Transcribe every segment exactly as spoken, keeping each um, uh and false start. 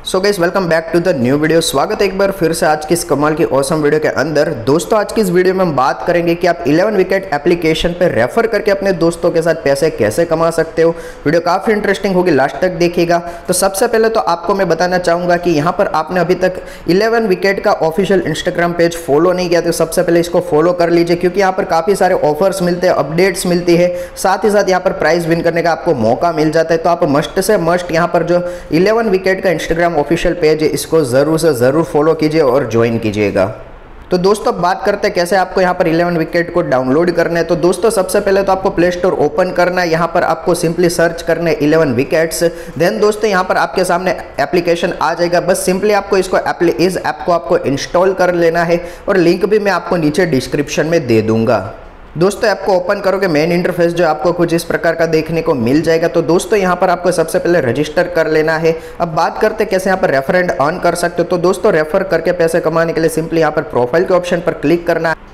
So guys welcome back to the new video. स्वागत है एक बार फिर से आज की इस कमाल की ऑसम वीडियो के अंदर। दोस्तों आज की इस वीडियो में हम बात करेंगे कि आप इलेवन विकेट एप्लीकेशन पे रेफर करके अपने दोस्तों के साथ पैसे कैसे कमा सकते हो। वीडियो काफ़ी इंटरेस्टिंग होगी, लास्ट तक देखिएगा। तो सबसे पहले तो आपको मैं बताना चाहूँगा कि यहाँ पर आपने अभी तक इलेवन विकेट का ऑफिशियल इंस्टाग्राम पेज फॉलो नहीं किया तो सबसे पहले इसको फॉलो कर लीजिए, क्योंकि यहाँ पर काफ़ी सारे ऑफर्स मिलते हैं, अपडेट्स मिलती है, साथ ही साथ यहाँ पर प्राइज विन करने का आपको मौका मिल जाता है। तो आप मस्ट से मस्ट यहाँ पर जो इलेवन विकेट का इंस्टाग्राम ऑफिशियल पेज है इसको ज़रूर से ज़रूर फॉलो कीजिए और ज्वाइन कीजिएगा। तो दोस्तों अब बात करते हैं कैसे आपको यहाँ पर इलेवन विकेट को डाउनलोड करना है। तो दोस्तों सबसे पहले तो आपको प्ले स्टोर ओपन करना है, यहाँ पर आपको सिंपली सर्च करना है इलेवन विकेट्स। देन दोस्तों यहाँ पर आपके सामने एप्लीकेशन आ जाएगा, बस सिंपली आपको इसको एप्ली इस ऐप को आपको इंस्टॉल कर लेना है और लिंक भी मैं आपको नीचे डिस्क्रिप्शन में दे दूंगा। दोस्तों ऐप को ओपन करोगे मेन इंटरफेस जो आपको कुछ इस प्रकार का देखने को मिल जाएगा। तो दोस्तों यहाँ पर आपको सबसे पहले रजिस्टर कर लेना है। अब बात करते हैं कैसे यहाँ पर रेफर एंड अर्न कर सकते हो। तो दोस्तों रेफर करके पैसे कमाने के लिए सिंपली यहाँ पर प्रोफाइल के ऑप्शन पर क्लिक करना है।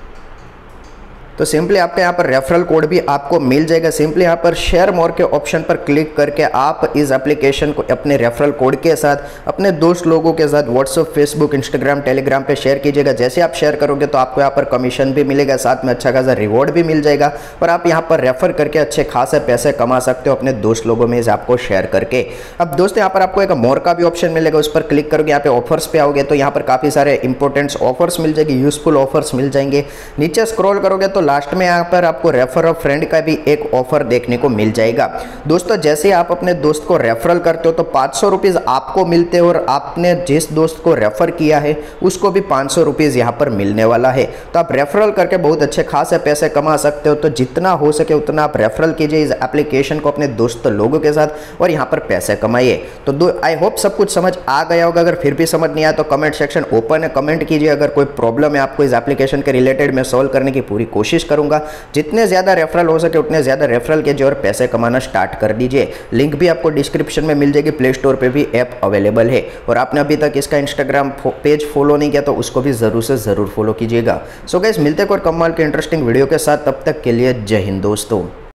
तो सिंपली आपके यहाँ पर रेफरल कोड भी आपको मिल जाएगा। सिंपली यहाँ पर शेयर मोर के ऑप्शन पर क्लिक करके आप इस एप्लीकेशन को अपने रेफरल कोड के साथ अपने दोस्त लोगों के साथ व्हाट्सएप, फेसबुक, इंस्टाग्राम, टेलीग्राम पे शेयर कीजिएगा। जैसे आप शेयर करोगे तो आपको यहाँ पर कमीशन भी मिलेगा, साथ में अच्छा खासा रिवॉर्ड भी मिल जाएगा और आप यहाँ पर रेफर करके अच्छे खासे पैसे कमा सकते हो अपने दोस्त लोगों में इस आपको शेयर करके। अब दोस्तों यहाँ पर आपको एक मोर का भी ऑप्शन मिलेगा, उस पर क्लिक करोगे, यहाँ पे ऑफर्स पे आओगे तो यहाँ पर काफ़ी सारे इंपॉर्टेंट ऑफर्स मिल जाएंगे, यूजफुल ऑफर्स मिल जाएंगे। नीचे स्क्रॉल करोगे तो लास्ट में यहाँ पर आपको रेफर अ फ्रेंड का भी एक ऑफर देखने को मिल जाएगा। दोस्तों जैसे ही आप अपने दोस्त को रेफरल करते हो तो पाँच सौ रुपीज़ आपको मिलते हैं और आपने जिस दोस्त को रेफर किया है उसको भी पाँच सौ रुपीज़ यहाँ पर मिलने वाला है। तो आप रेफरल करके बहुत अच्छे खासे पैसे कमा सकते हो। तो जितना हो सके उतना आप रेफरल कीजिए इस एप्लीकेशन को अपने दोस्त लोगों के साथ और यहाँ पर पैसे कमाइए। तो दो आई होप सब कुछ समझ आ गया होगा। अगर फिर भी समझ नहीं आया तो कमेंट सेक्शन ओपन है, कमेंट कीजिए। अगर कोई प्रॉब्लम है आपको इस एप्लीकेशन के रिलेटेड मैं सॉल्व करने की पूरी कोशिश करूंगा। जितने ज़्यादा रेफरल हो सके उतने ज़्यादा रेफरल कीजिए और पैसे कमाना स्टार्ट कर दीजिए। लिंक भी आपको डिस्क्रिप्शन में मिल जाएगी, प्ले स्टोर पे भी ऐप अवेलेबल है। और आपने अभी तक इसका इंस्टाग्राम पेज फॉलो नहीं किया तो उसको भी ज़रूर से ज़रूर फॉलो कीजिएगा। सो गाइस मिलते हैं कोई कमाल के इंटरेस्टिंग वीडियो के साथ, तब तक के लिए जय हिंद दोस्तों।